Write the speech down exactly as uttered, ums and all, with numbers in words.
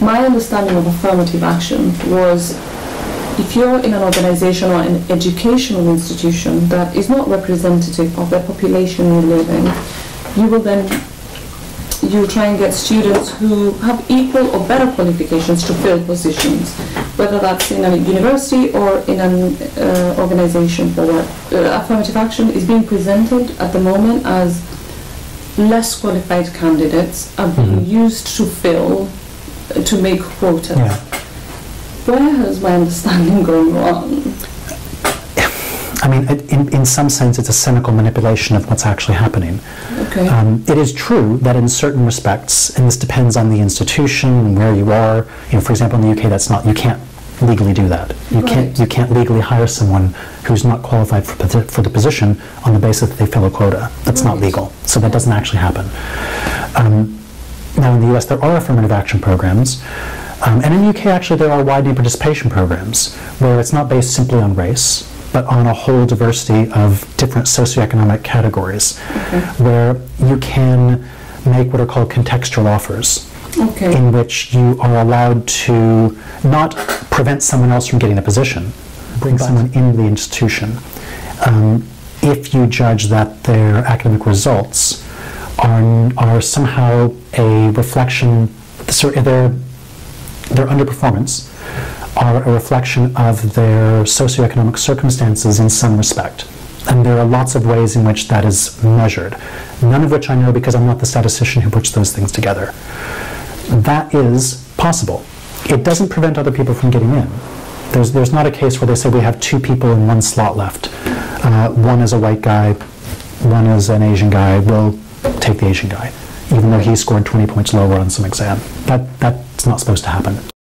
my understanding of affirmative action was, if you're in an organization or an educational institution that is not representative of the population you live in, you will then you try and get students who have equal or better qualifications to fill positions, whether that's in a university or in an uh, organization for work. Uh, affirmative action is being presented at the moment as less qualified candidates are being mm-hmm. used to fill, uh, to make quotas. Yeah. Where has my understanding gone wrong? I mean, in, in some sense, it's a cynical manipulation of what's actually happening. Okay. Um, it is true that in certain respects, and this depends on the institution and where you are. You know, for example, in the U K, that's not, you can't legally do that. You right. can't you can't legally hire someone who's not qualified for, for the position on the basis that they fill a quota. That's right. not legal. So that doesn't actually happen. Um, now, in the U S, there are affirmative action programs. Um, and in the U K, actually, there are widening participation programs where it's not based simply on race, but on a whole diversity of different socioeconomic categories, okay. where you can make what are called contextual offers, okay. in which you are allowed to not prevent someone else from getting a position, bring but someone into the institution, um, if you judge that their academic results are, are somehow a reflection, their, their underperformance are a reflection of their socioeconomic circumstances in some respect. And there are lots of ways in which that is measured, none of which I know because I'm not the statistician who puts those things together. That is possible. It doesn't prevent other people from getting in. There's, there's not a case where they say we have two people in one slot left. Uh, one is a white guy, one is an Asian guy. We'll take the Asian guy, even though he scored twenty points lower on some exam. That, that's not supposed to happen.